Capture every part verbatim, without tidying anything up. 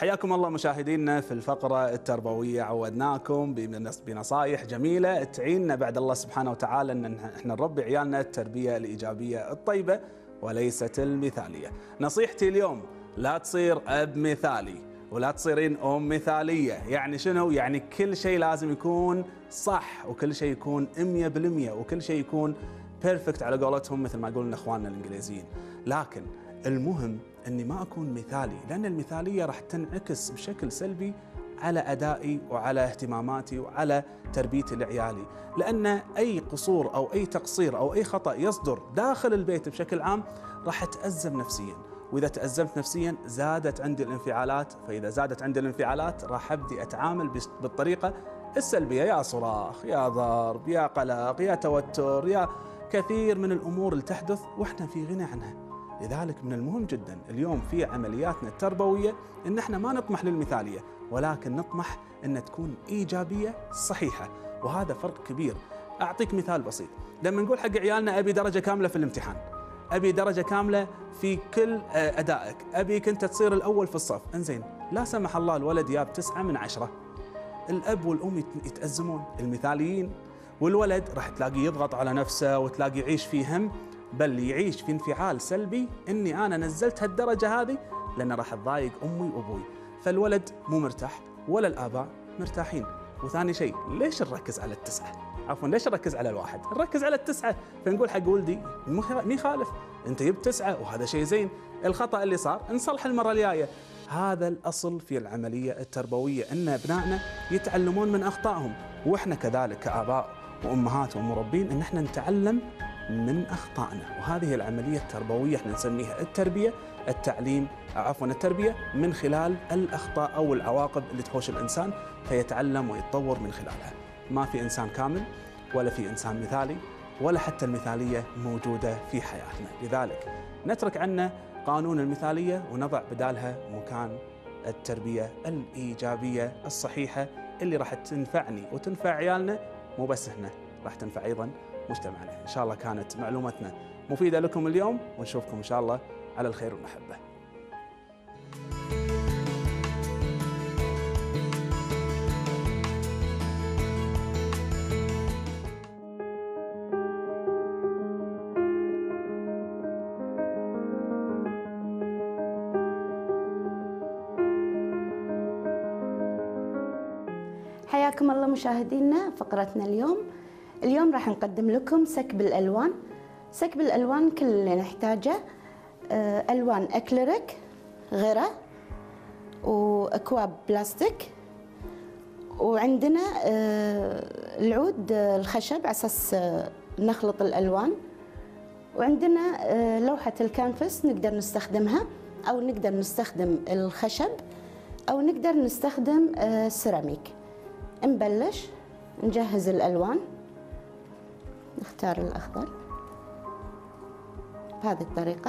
حياكم الله مشاهدينا في الفقرة التربوية. عودناكم بنصائح جميلة تعيننا بعد الله سبحانه وتعالى أن احنا نربي عيالنا التربية الإيجابية الطيبة وليست المثالية. نصيحتي اليوم: لا تصير أب مثالي ولا تصيرين أم مثالية. يعني شنو؟ يعني كل شيء لازم يكون صح، وكل شيء يكون مية بالمية، وكل شيء يكون بيرفكت على قولتهم مثل ما يقولون اخواننا الانجليزيين. لكن المهم اني ما اكون مثالي، لان المثاليه راح تنعكس بشكل سلبي على ادائي وعلى اهتماماتي وعلى تربيتي لعيالي، لان اي قصور او اي تقصير او اي خطا يصدر داخل البيت بشكل عام راح اتازم نفسيا، واذا تازمت نفسيا زادت عندي الانفعالات، فاذا زادت عندي الانفعالات راح ابدي اتعامل بالطريقه السلبيه، يا صراخ يا ضرب يا قلق يا توتر يا كثير من الامور اللي تحدث واحنا في غنى عنها. لذلك من المهم جدا اليوم في عملياتنا التربويه ان احنا ما نطمح للمثاليه، ولكن نطمح ان تكون ايجابيه صحيحه، وهذا فرق كبير. اعطيك مثال بسيط: لما نقول حق عيالنا ابي درجه كامله في الامتحان، ابي درجه كامله في كل ادائك، ابيك انت تصير الاول في الصف، انزين لا سمح الله الولد جاب تسعة من عشرة، الاب والام يتازمون المثاليين، والولد راح تلاقيه يضغط على نفسه وتلاقيه يعيش في هم، بل يعيش في انفعال سلبي اني انا نزلت هالدرجه هذه لان راح تضايق امي وابوي، فالولد مو مرتاح ولا الاباء مرتاحين. وثاني شيء، ليش نركز على التسعه؟ عفوا ليش نركز على الواحد؟ نركز على التسعه، فنقول حق ولدي مي خالف، انت جبت تسعه وهذا شيء زين، الخطا اللي صار نصلح المره الجايه. هذا الاصل في العمليه التربويه، ان ابنائنا يتعلمون من اخطائهم، واحنا كذلك كاباء وامهات ومربين ان احنا نتعلم من اخطائنا. وهذه العمليه التربويه احنا نسميها التربيه، التعليم عفوا التربيه من خلال الاخطاء او العواقب اللي تحوش الانسان، فيتعلم ويتطور من خلالها. ما في انسان كامل ولا في انسان مثالي، ولا حتى المثاليه موجوده في حياتنا. لذلك نترك عنا قانون المثاليه ونضع بدالها مكان التربيه الايجابيه الصحيحه اللي راح تنفعني وتنفع عيالنا، مو بس احنا، راح تنفع ايضا مجتمعنا. ان شاء الله كانت معلومتنا مفيده لكم اليوم، ونشوفكم ان شاء الله على الخير والمحبه. حياكم الله مشاهدينا فقرتنا اليوم. اليوم راح نقدم لكم سكب الألوان. سكب الألوان كل اللي نحتاجه ألوان أكليريك، غيره، وأكواب بلاستيك، وعندنا العود الخشب على أساس نخلط الألوان، وعندنا لوحة الكانفاس نقدر نستخدمها، أو نقدر نستخدم الخشب، أو نقدر نستخدم سيراميك. نبلش نجهز الألوان، نختار الأخضر بهذه الطريقة،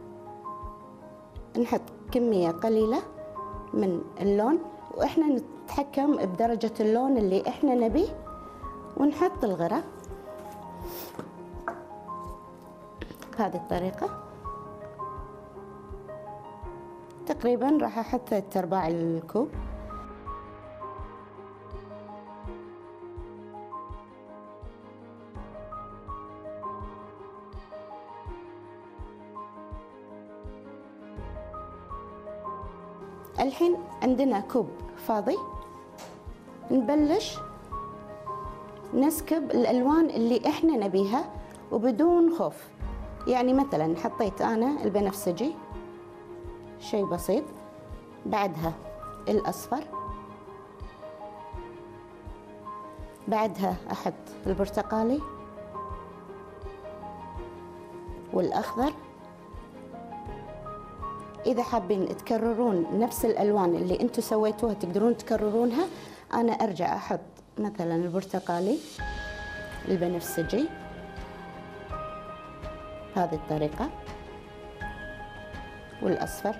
نحط كمية قليلة من اللون، وإحنا نتحكم بدرجة اللون اللي إحنا نبيه، ونحط الغرة بهذه الطريقة. تقريبا راح أحط ثلاث أرباع الكوب. الحين عندنا كوب فاضي، نبلش نسكب الألوان اللي احنا نبيها وبدون خوف. يعني مثلا حطيت أنا البنفسجي شيء بسيط، بعدها الأصفر، بعدها أحط البرتقالي والأخضر. إذا حابين تكررون نفس الألوان اللي أنتم سويتوها تقدرون تكررونها، أنا أرجع أحط مثلا البرتقالي، البنفسجي بهذه الطريقة، والأصفر،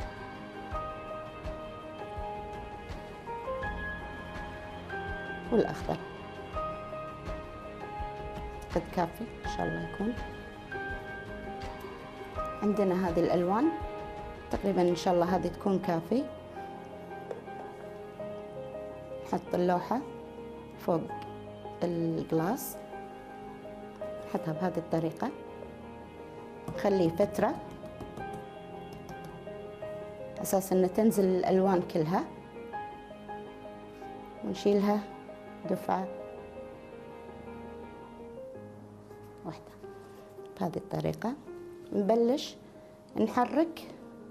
والأخضر. قد كافي إن شاء الله يكون. عندنا هذه الألوان تقريبا إن شاء الله هذه تكون كافي. نحط اللوحة فوق الجلاس، نحطها بهذه الطريقة، نخليه فترة أساس أن تنزل الألوان كلها، ونشيلها دفعة واحدة بهذه الطريقة. نبلش نحرك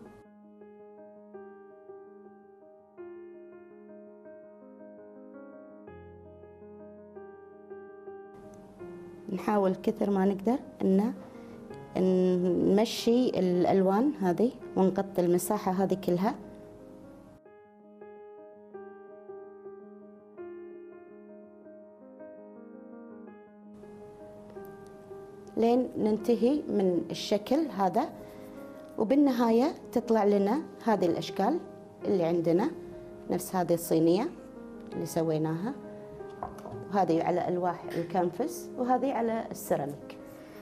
نحاول كثر ما نقدر ان نمشي الألوان هذه ونغطي المساحة هذه كلها لين ننتهي من الشكل هذا، وبالنهاية تطلع لنا هذه الأشكال اللي عندنا، نفس هذه الصينية اللي سويناها، وهذه على ألواح الكانفاس وهذه على السيراميك.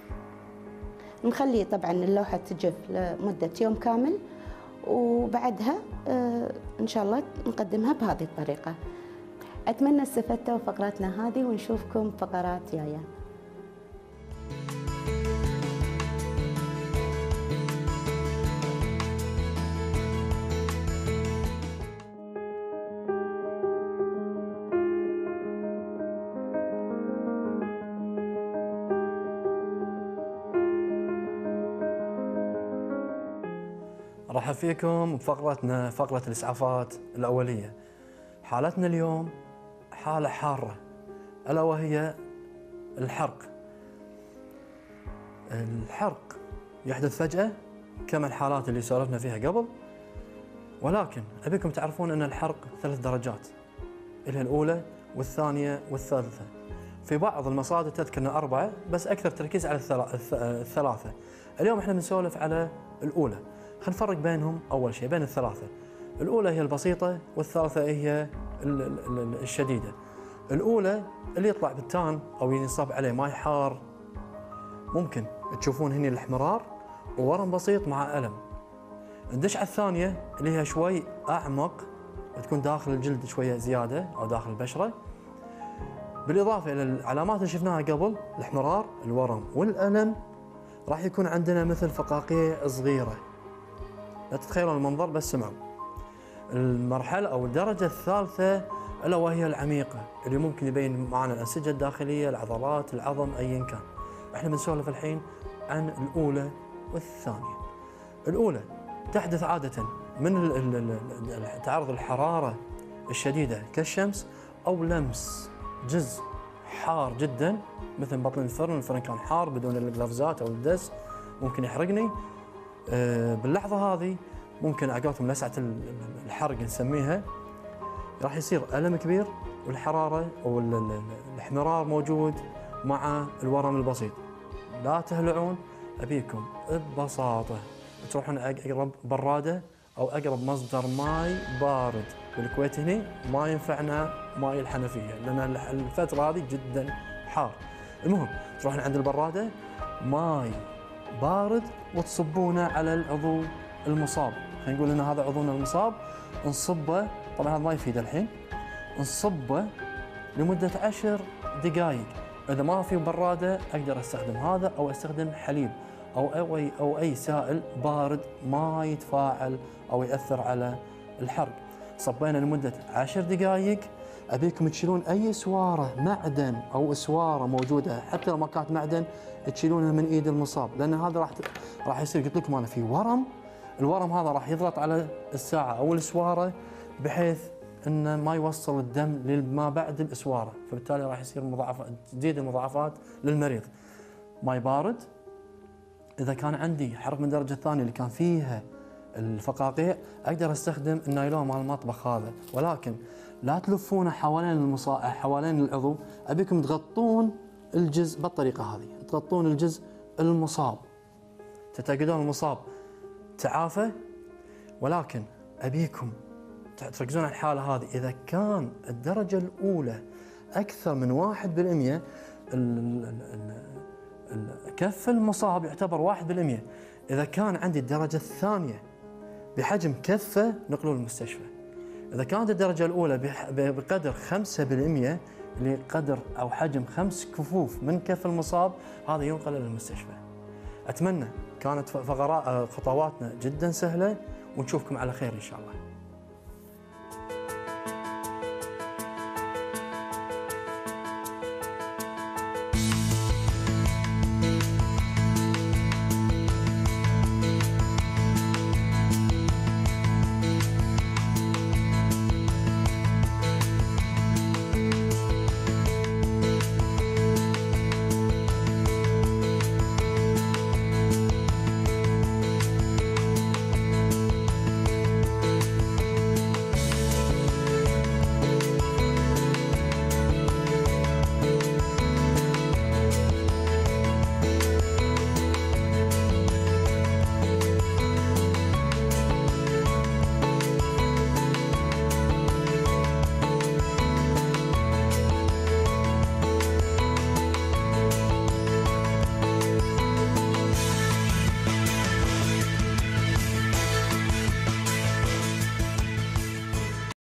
نخلي طبعا اللوحة تجف لمدة يوم كامل، وبعدها آه إن شاء الله نقدمها بهذه الطريقة. أتمنى استفدتوا فقراتنا هذه، ونشوفكم فقرات جاية. مرحبا فيكم بفقرتنا، فقرة الإسعافات الأولية. حالتنا اليوم حالة حارة، ألا وهي الحرق. الحرق يحدث فجأة كما الحالات اللي سولفنا فيها قبل، ولكن أبيكم تعرفون أن الحرق ثلاث درجات، اللي الأولى والثانية والثالثة. في بعض المصادر تذكر أنها أربعة، بس أكثر تركيز على الثلاثة. اليوم احنا بنسولف على الأولى. خلينا نفرق بينهم أول شيء، بين الثلاثة. الأولى هي البسيطة والثالثة هي الشديدة. الأولى اللي يطلع بالتان أو ينصب عليه ماي حار، ممكن تشوفون هني الاحمرار وورم بسيط مع ألم. ندش على الثانية اللي هي شوي أعمق، وتكون داخل الجلد شوية زيادة أو داخل البشرة، بالإضافة إلى العلامات اللي شفناها قبل، الاحمرار، الورم والألم. راح يكون عندنا مثل فقاقيع صغيرة، لا تتخيلون المنظر بس سمعوا. المرحلة أو الدرجة الثالثة ألا وهي العميقة، اللي ممكن يبين معنا الأنسجة الداخلية، العضلات، العظم، أيا كان. احنا بنسولف الحين عن الأولى والثانية. الأولى تحدث عادة من تعرض الحرارة الشديدة كالشمس، أو لمس جزء حار جدا مثل بطن الفرن. الفرن كان حار بدون القفازات أو الدس ممكن يحرقني. باللحظة هذه ممكن عقبتهم لسعة الحرق نسميها، راح يصير ألم كبير، والحرارة أو الاحمرار موجود مع الورم البسيط. لا تهلعون، أبيكم ببساطة تروحون أقرب برادة أو أقرب مصدر ماء بارد. بالكويت هنا ما ينفعنا ماء الحنفية لأن الفترة هذه جدا حار. المهم تروحون عند البرادة ماء بارد وتصبونه على العضو المصاب. خلينا نقول ان هذا عضونا المصاب، نصبه، طبعا هذا ما يفيد الحين، نصبه لمده عشر دقائق. اذا ما في براده اقدر استخدم هذا، او استخدم حليب او او اي او اي سائل بارد ما يتفاعل او ياثر على الحرق. صبينا لمده عشر دقائق. ابيكم تشيلون اي سواره معدن او اسواره موجوده، حتى لو ما كانت معدن تشيلونها من ايد المصاب، لان هذا راح راح يصير، قلت لكم انا في ورم. الورم هذا راح يضغط على الساعه او الاسواره بحيث انه ما يوصل الدم لما بعد الاسواره، فبالتالي راح يصير مضاعفات، تزيد المضاعفات للمريض. ماي بارد. اذا كان عندي حرق من الدرجه الثانيه اللي كان فيها الفقاقيع، اقدر استخدم النايلون مال المطبخ هذا، ولكن لا تلفونه حوالين المصا... حوالين العضو. ابيكم تغطون الجزء بالطريقه هذه، تغطون الجزء المصاب، تتاكدون المصاب تعافى. ولكن ابيكم تركزون على الحاله هذه. اذا كان الدرجه الاولى اكثر من واحد بالمئة، كف المصاب يعتبر واحد بالمئة. اذا كان عندي الدرجه الثانيه بحجم كفه، نقلوه للمستشفى. إذا كانت الدرجة الأولى بح- بقدر خمسة بالمئة اللي قدر أو حجم خمس كفوف من كف المصاب، هذا ينقل إلى المستشفى. أتمنى كانت فقرات خطواتنا جدا سهلة، ونشوفكم على خير إن شاء الله.